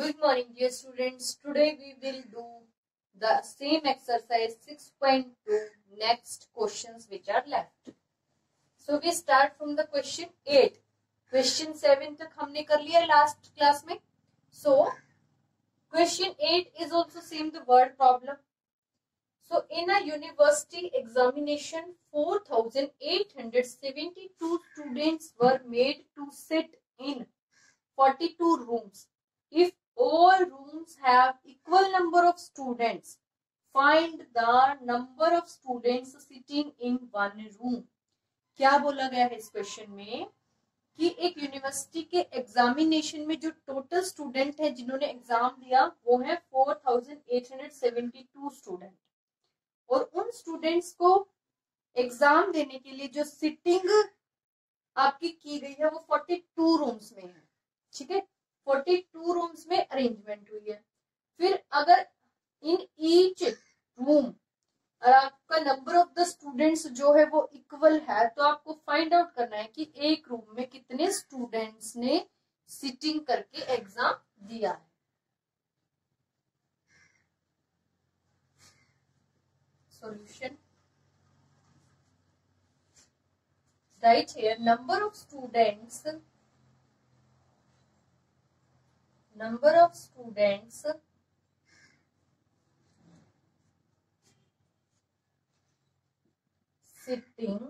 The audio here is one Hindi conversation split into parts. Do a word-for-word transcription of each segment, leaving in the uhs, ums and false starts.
Good morning, dear students. Today we will do the same exercise six point two. Next questions which are left. So we start from the question eight. Question seven तक हमने कर लिया last class में. So question eight is also same the word problem. So in a university examination, four thousand eight hundred seventy-two students were made to sit in forty-two rooms. If all rooms have equal number of students, find the number of students sitting in one room. क्या बोला गया है इस क्वेश्चन में कि एक यूनिवर्सिटी के एग्जामिनेशन में जो टोटल स्टूडेंट है जिन्होंने एग्जाम दिया वो है four thousand eight hundred seventy two student, और उन स्टूडेंट्स को एग्जाम देने के लिए जो सिटिंग आपकी की गई है वो फोर्टी टू रूम्स में है. ठीक है, फोर्टी टू रूम्स में अरेंजमेंट हुई है. फिर अगर इन ईच रूम आपका नंबर ऑफ द स्टूडेंट्स जो है वो इक्वल है, तो आपको फाइंड आउट करना है कि एक रूम में कितने स्टूडेंट्स ने सिटिंग करके एग्जाम दिया है. Solution right here number of students number of students sitting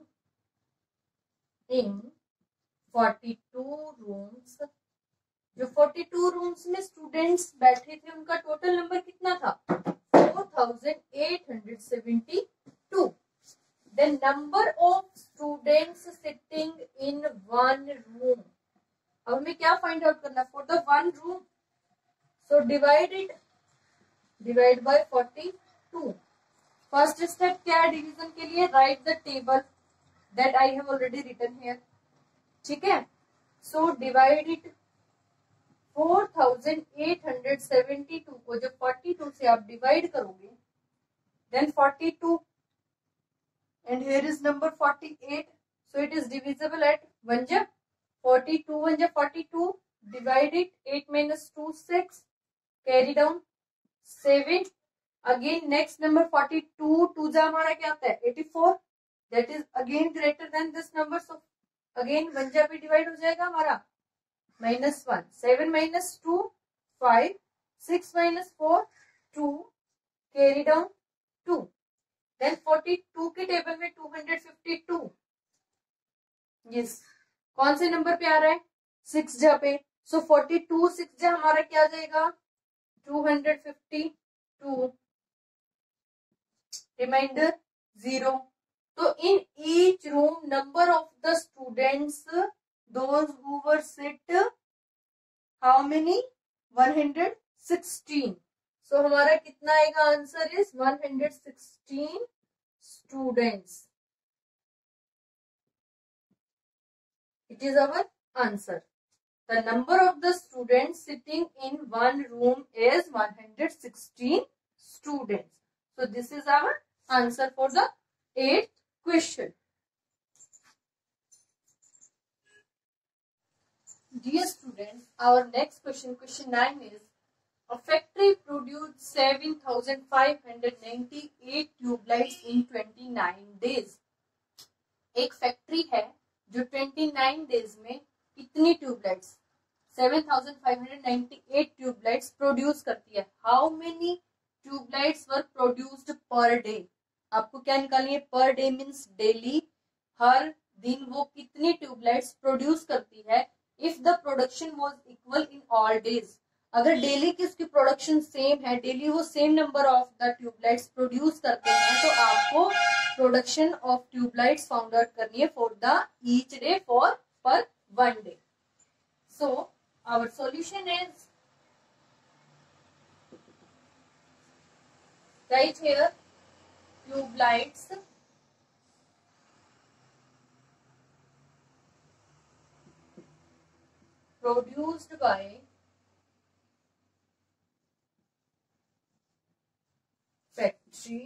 in forty-two rooms. जो forty-two rooms में students बैठे थे उनका टोटल नंबर कितना था? four thousand eight hundred seventy-two. The number of students sitting in one room. अब हमें क्या फाइंड आउट करना? For the one room, so divide it, divide by forty-two. First step क्या है डिवीजन के लिए? Write the table that I have already written here. ठीक है, so divide it. four thousand eight hundred seventy-two को जब forty-two से आप डिवाइड करोगे, then forty-two, and here is number forty-eight, so it is divisible at one जा forty-two, one जा forty-two, divide it, eight minus two, six, carry down seven, again next number forty-two, two जा हमारा क्या आता है eighty-four, that is again greater than this number, so again one जा भी डिवाइड हो जाएगा हमारा minus one, seven minus two, five, six minus four, two, carry down two, then forty-two के टेबल में two hundred fifty-two, yes, कौन से नंबर पे आ रहा है? सिक्स जा पे, सो फोर्टी टू सिक्स जा हमारा क्या आ जाएगा? Two hundred fifty two, reminder zero. तो in each room number of the students those who were sit how many? one hundred sixteen. So हमारा कितना आएगा? Answer is one hundred sixteen students. It is our answer. The number of the students sitting in one room is one hundred sixteen students. So this is our answer for the eighth question. Dear students, our next question, question nine is, a factory produced seven thousand five hundred ninety-eight tube lights in twenty-nine days. एक फैक्ट्री है जो twenty-nine डेज में कितनी tubelights? seven thousand five hundred ninety-eight tubelights produce करती है. How many tubelights were produced per day? आपको क्या निकालनी है? पर डे मींस डेली, हर दिन वो कितनी ट्यूबलाइट्स प्रोड्यूस करती है. If the production was equal in all days, अगर डेली की उसकी प्रोडक्शन सेम है, डेली वो same number of the tubelights produce करते हैं, तो आपको production of tubelights found out करनी है for the each day for per one day. So our solution is right here tubelights produced by factory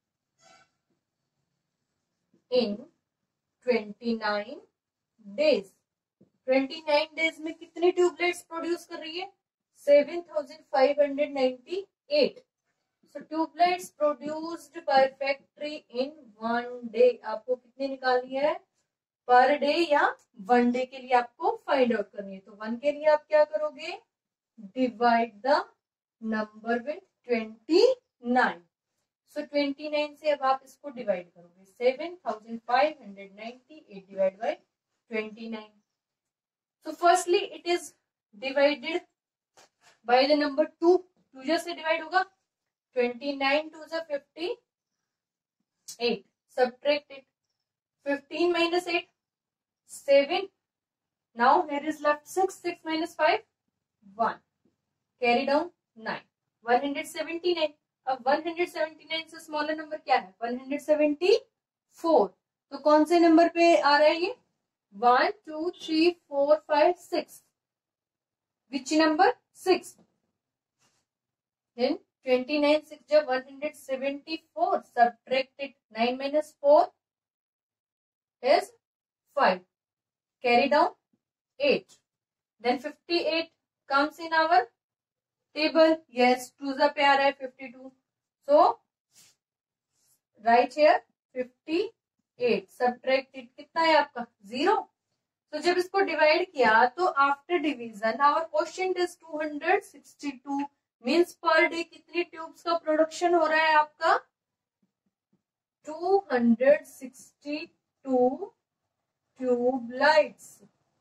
in twenty-nine days. twenty-nine days में कितनी ट्यूबलाइट्स प्रोड्यूस कर रही है? Seven thousand five hundred ninety eight. So tubelights produced by factory in one day. आपको कितनी निकालनी है पर डे या वन डे के लिए आपको फाइंड आउट करनी है. तो वन के लिए आप क्या करोगे, divide the number with twenty nine. So twenty nine से अब आप इसको डिवाइड करोगे. Seven thousand five hundred ninety eight divide by twenty nine. So firstly it is divided by the number two. Two से डिवाइड होगा. twenty-nine to the fifty-eight. Subtract it. fifteen minus eight, seven. Now here is left six. six minus five, one. Carry down nine. one hundred seventy-nine. अब one hundred seventy-nine से स्मॉलर नंबर क्या है, one hundred seventy-four. तो कौन से नंबर पे आ रहा है ये, one, two, three, four, five, six. Which number? six. Then twenty-nine six जब one hundred seventy-four. Subtract it. nine minus four is five. Carry down eight. Then fifty-eight comes in our table. Yes, two the पे आ रहा है fifty-two. So right here fifty-eight. Subtract it. कितना है आपका, zero. तो जब इसको डिवाइड किया तो after division our quotient is two hundred sixty-two. Means per day कितनी ट्यूब्स का प्रोडक्शन हो रहा है आपका, two hundred sixty-two tube lights.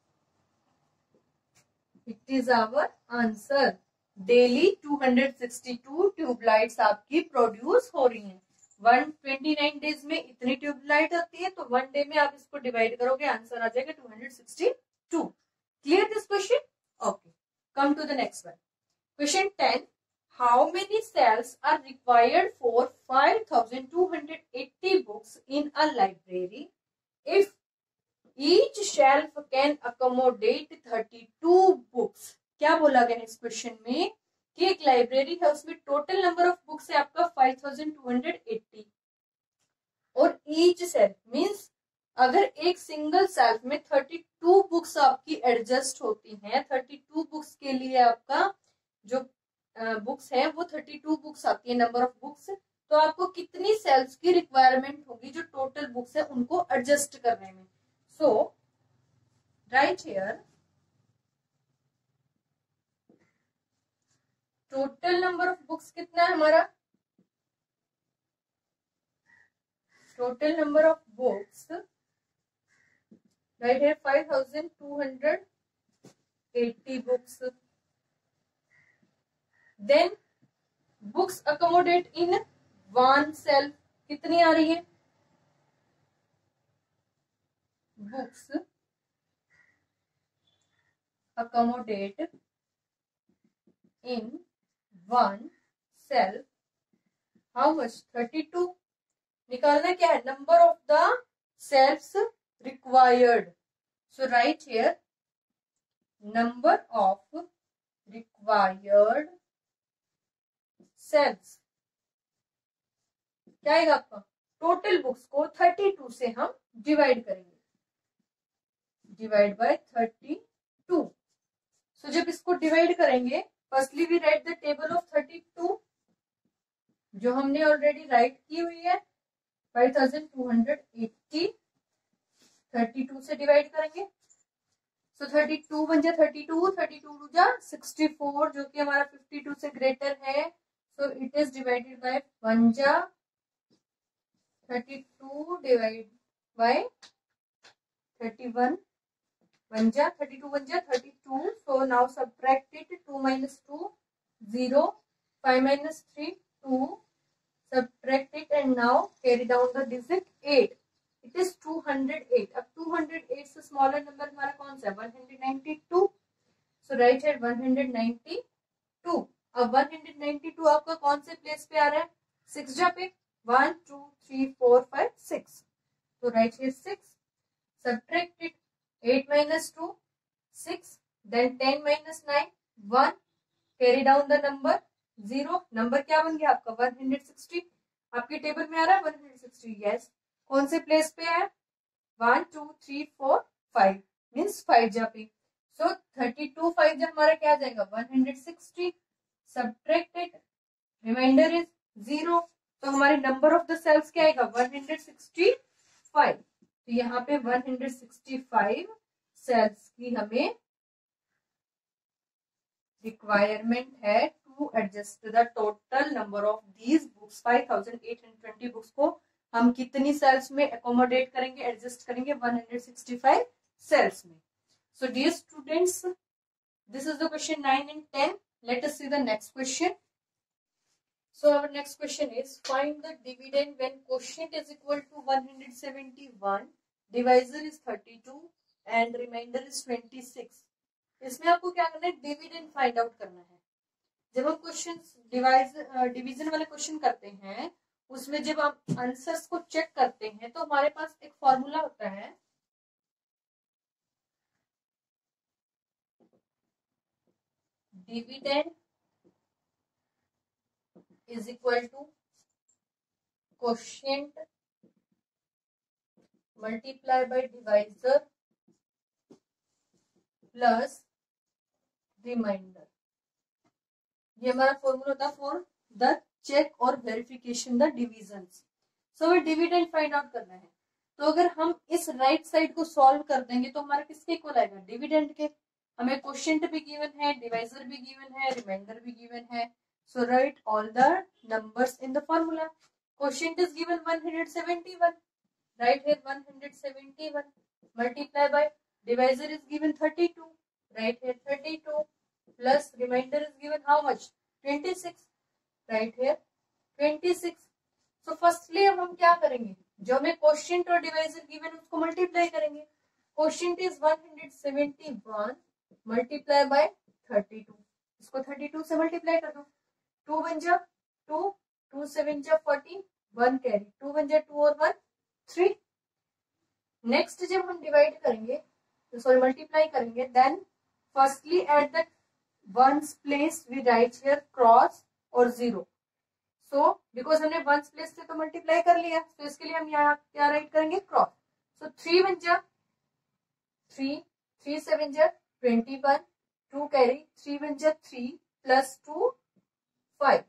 It is our answer. Daily two hundred sixty-two tube lights आपकी प्रोड्यूस हो रही हैं. one hundred twenty-nine डेज में इतनी ट्यूब लाइट आती है, तो वन डे में आप इसको डिवाइड करोगे, आंसर आ जाएगा two hundred sixty-two. Clear this question? Okay, come to the next one. Question ten. How many cells are required for five thousand two hundred eighty books in a library if each shelf can accommodate thirty-two books? क्या बोला गया इस क्वेश्चन में कि एक लाइब्रेरी है, उसमें टोटल नंबर ऑफ बुक्स है आपका five thousand two hundred eighty और ईच सेल मींस अगर एक सिंगल सेल्फ में thirty-two बुक्स आपकी एडजस्ट होती हैं, thirty-two बुक्स के लिए आपका जो बुक्स uh, है वो thirty-two बुक्स आती है नंबर ऑफ बुक्स. तो आपको कितनी सेल्स की रिक्वायरमेंट होगी जो टोटल बुक्स है उनको एडजस्ट करने में. So right here total number of books कितना है हमारा, total number of books right here five thousand two hundred eighty books. Then books accommodate in one cell कितनी आ रही है, books accommodate in one cell how much, thirty-two. निकालना क्या है, number of the cells required. So right here number of required cells क्या आएगा आपका, टोटल बुक्स को thirty-two से हम डिवाइड करेंगे, डिवाइड बाय thirty-two. सो जब इसको डिवाइड करेंगे, firstly we write the table of thirty-two जो हमने ऑलरेडी राइट की हुई है. five thousand two hundred eighty thirty-two से डिवाइड करेंगे. सो so, thirty-two बन जा thirty-two, thirty-two टू जा sixty-four जो कि हमारा fifty-two से ग्रेटर है. So it is divided by one ja thirty-two divided by thirty-one. one ja thirty-two one ja thirty-two. So now subtract it. two minus two zero. five minus three two. Subtract it and now carry down the digit eight. It is two hundred eight. अब two hundred eight से smaller number हमारा कौन सा है, one hundred ninety-two. So right here one hundred ninety-two. अब one hundred ninety-two आपका कौन से प्लेस पे आ रहा है, सिक्स जा पे, one two three four five six. तो right here six. Subtract it. eight minus two six. Then ten minus nine one. Carry down the number zero. नंबर क्या बन गया आपका one hundred sixty. आपके टेबल में आ रहा है one hundred sixty. यस, कौन से प्लेस पे है, one two three four five means five जा पे. सो थर्टी टू फाइव जब हमारा क्या आ जाएगा one hundred sixty, subtract it, remainder is zero, तो हमारे नंबर ऑफ द सेल्स क्या आएगा वन हंड्रेड सिक्सटी फाइव। तो यहाँ पे one hundred sixty five sales की हमें रिक्वायरमेंट है to adjust the total number of these books. Five thousand eight hundred twenty books को हम कितनी सेल्स में एकोमोडेट करेंगे, एडजस्ट करेंगे one hundred sixty five sales में। So dear students, this is the question nine and ten. Let us see the next question. So our next question is find the dividend when quotient is equal to one hundred seventy-one, divisor is thirty-two and remainder is twenty-six। इसमें आपको क्या करना है, डिविडेंड फाइंड आउट करना है। जब हम क्वेश्चन डिवाइज डिवीजन वाले क्वेश्चन करते हैं, उसमें जब हम आंसर्स को चेक करते हैं तो हमारे पास एक फॉर्मूला होता है, dividend is equal to quotient multiply by divisor plus remainder. ये हमारा फॉर्मूला होता है फॉर द चेक और वेरिफिकेशन द डिविजन्स। सो हमें डिविडेंड फाइंड आउट करना है, तो अगर हम इस राइट right साइड को सॉल्व कर देंगे तो हमारा किसके इक्वल आएगा, डिविडेंड के। हमें क्वोशिएंट भी गिवन है, डिवाइजर भी गिवन है, रिमाइंडर भी गिवन है। So write all the numbers in the formula. Quotient is given one hundred seventy-one. Write here one hundred seventy-one. Multiply by divisor is given thirty-two. Write here thirty-two. Plus remainder is given how much? twenty-six. Write here twenty-six. So firstly अब हम क्या करेंगे, जो हमें quotient और divisor given उसको multiply करेंगे। Quotient is one hundred seventy-one multiply by thirty-two. इसको thirty-two से multiply कर दो। टू वन जा टू, टू सेवन जा fourteen, one carry, two one जा टू और वन थ्री। नेक्स्ट जब हम डिवाइड करेंगे, तो सॉरी मल्टीप्लाई करेंगे, then firstly at the ones place we write here cross और जीरो। सो बिकॉज हमने वंस प्लेस से तो मल्टीप्लाई कर लिया, तो इसके लिए हम यहाँ क्या राइट करेंगे, क्रॉस। सो थ्री वन जा थ्री, थ्री सेवन जा twenty one, two carry, three one जा three plus two five.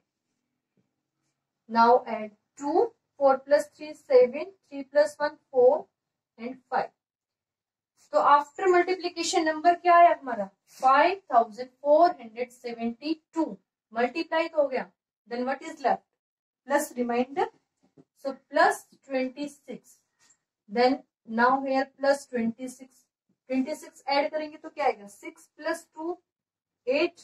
Now add two, four plus three, seven, three plus one, four and five. So after multiplication number क्या है हमारा, five thousand four hundred seventy-two. Multiply तो हो गया, then what is left, plus remainder, so plus twenty-six. Then now here plus twenty-six, twenty-six add करेंगे तो क्या आएगा, six plus two, eight.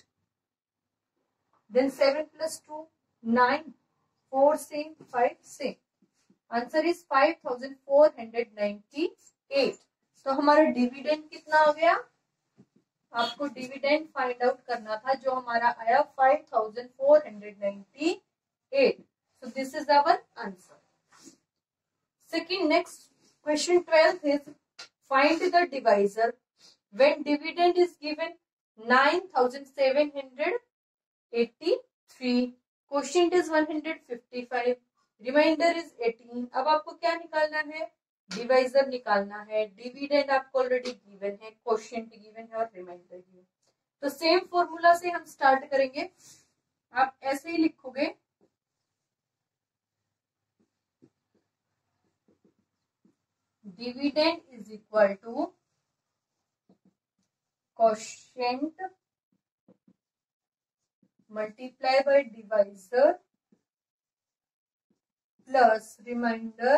Then seven plus two, nine, four same, five same. Answer is five thousand four hundred ninety-eight. तो हमारा डिविडेंड कितना हो गया, आपको डिविडेंड फाइंड आउट करना था, जो हमारा आया five thousand four hundred ninety-eight. So this is our answer. Second, next question twelve is find the divisor when dividend is given nine thousand seven hundred eighty-three. Quotient is one hundred fifty-five. Remainder is eighteen. अब आपको क्या निकालना है, डिवाइजर निकालना है। डिविडेंड आपको ऑलरेडी गिवन है, क्वोशिएंट गिवन है और रिमाइंडर गिवन। तो सेम फॉर्मूला से हम स्टार्ट करेंगे। आप ऐसे ही लिखोगे, dividend is equal to quotient multiply by divisor plus remainder।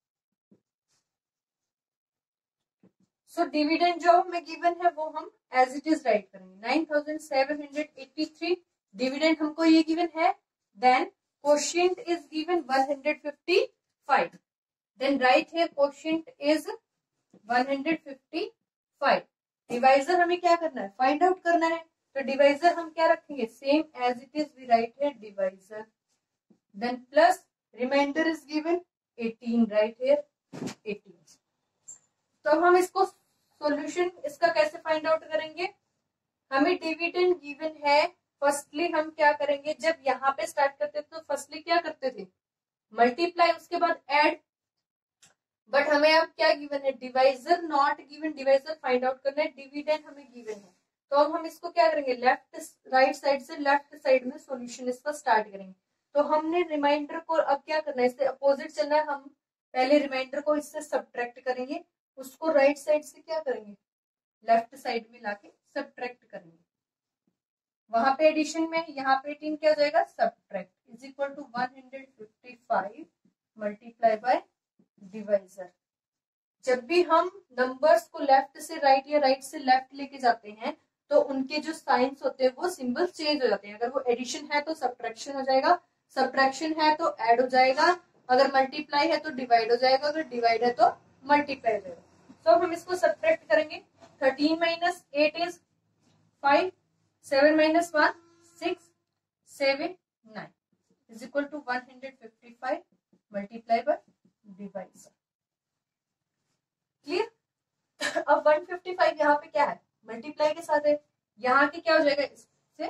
So dividend जो हमें गिवन है वो हम एज इट इज राइट करेंगे, nine thousand seven hundred eighty three dividend हमको ये गिवन है। Then quotient is given one hundred fifty-five. Then write here quotient is one hundred fifty-five. Divisor हमें क्या करना है, फाइंड आउट करना है। तो डिवाइजर हम क्या रखेंगे, same as it is we write here divisor. Then plus remainder is given eighteen, write here eighteen. तो हम इसको सॉल्यूशन इसका कैसे फाइंड आउट करेंगे, हमें डिविडेंड गिवन है। फर्स्टली हम क्या करेंगे, जब यहाँ पे स्टार्ट करते थे तो फर्स्टली क्या करते थे, मल्टीप्लाई, उसके बाद ऐड। बट हमें अब क्या गिवन है, divisor not given, divisor find out करना है, डिविडेंड हमें गिवन है। तो अब हम इसको क्या करेंगे, लेफ्ट राइट साइड से लेफ्ट साइड में सॉल्यूशन इसका स्टार्ट करेंगे। तो हमने रिमाइंडर को अब क्या करना है, इससे अपोजिट चलना है, हम पहले रिमाइंडर को इससे सब्ट्रैक्ट करेंगे, उसको राइट साइड से क्या करेंगे, लेफ्ट साइड में लाके सब्ट्रैक्ट करेंगे। वहां पे एडिशन में, यहाँ पे एटीन क्या हो जाएगा, subtract, is equal to one hundred fifty five multiply by divisor. जब भी हम नंबर्स को लेफ्ट से राइट या राइट से लेफ्ट लेके जाते हैं तो उनके जो साइंस होते हैं वो सिंबल्स चेंज हो जाते हैं। अगर वो एडिशन है तो सब्ट्रैक्शन हो जाएगा, सब्ट्रैक्शन है तो ऐड हो जाएगा, अगर मल्टीप्लाई है तो डिवाइड हो जाएगा, अगर डिवाइड है तो मल्टीप्लाई हो जाएगा। तो अब हम इसको सब्ट्रैक्ट करेंगे, thirteen minus eight is five, seven minus one six, seven nine is equal to one hundred fifty five multiply by divisor. Clear. अब वन फिफ्टी फाइव यहाँ पे क्या है, मल्टीप्लाई के साथ है, यहाँ के क्या हो जाएगा, इससे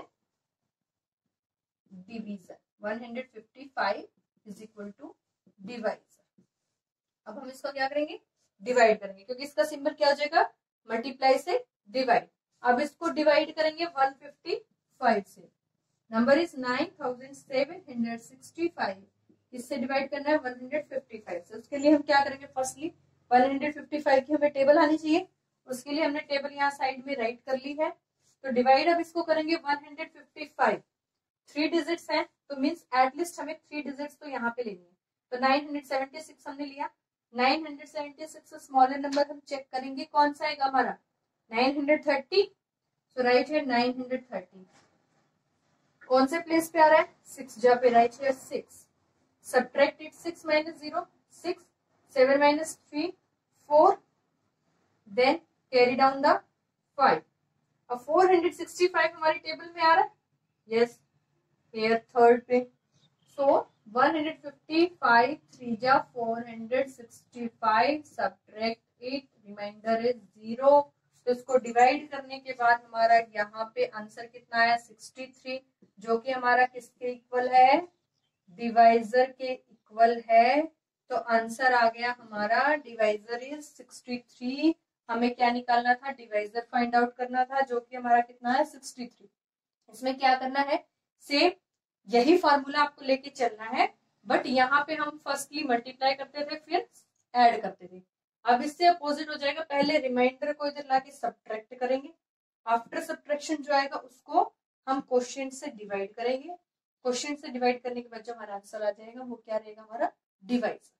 division, one hundred fifty five is equal to divisor. अब हम इसको क्या करेंगे, डिवाइड करेंगे, क्योंकि इसका सिंबल क्या हो जाएगा, मल्टीप्लाई से डिवाइड। अब इसको डिवाइड करेंगे वन फिफ्टी फाइव से, number is nine thousand seven hundred sixty five, इससे डिवाइड करना है वन हंड्रेड फिफ्टी फाइव से। उसके लिए हम क्या करेंगे, firstly one hundred fifty five की हमें टेबल आनी चाहिए, उसके लिए हमने टेबल यहाँ साइड में राइट कर ली है। तो डिवाइड अब इसको करेंगे one hundred fifty five, three digits हैं तो मींस एटलीस्ट हमें थ्री डिजिट्स तो यहाँ पे लेनी है। तो नाइन हंड्रेड सेवेंटी सिक्स हमने लिया, नाइन हंड्रेड सेवेंटी सिक्स से स्मॉलर नंबर हम चेक करेंगे कौन सा आएगा हमारा, nine hundred thirty. So write है नाइन हंड्रेड थर्टी, कौन से प्लेस पे आ रहा है, सिक्स जा पे, राइट है six, subtract it, six minus zero six, seven minus three four, then carry down the five. अब फोर हंड्रेड सिक्सटी फाइव हमारी टेबल में आ रहा है, यस हियर थर्ड पे। So one hundred fifty five, three जा four hundred sixty five, subtract it, remainder is zero. तो इसको डिवाइड करने के बाद हमारा यहाँ पे आंसर कितना आया, सिक्सटी थ्री, जो कि हमारा किसके इक्वल है, डिवाइजर के इक्वल है। तो आंसर आ गया हमारा, डिवाइजर इज सिक्सटी थ्री। हमें क्या निकालना था, डिवाइजर फाइंड आउट करना था, जो कि हमारा कितना है, सिक्सटी थ्री। इसमें क्या करना है, सेम यही फॉर्मूला आपको लेके चलना है, बट यहाँ पे हम फर्स्टली मल्टीप्लाई करते थे फिर ऐड करते थे। अब इससे अपोजिट हो जाएगा, पहले रिमाइंडर को इधर लाके सब्ट्रैक्ट करेंगे, आफ्टर सब्ट्रैक्शन जो आएगा उसको हम क्वोशिएंट से डिवाइड करेंगे, क्वोशिएंट से डिवाइड करने के बाद जो हमारा आंसर आ जाएगा वो क्या रहेगा, हमारा डिवाइजर।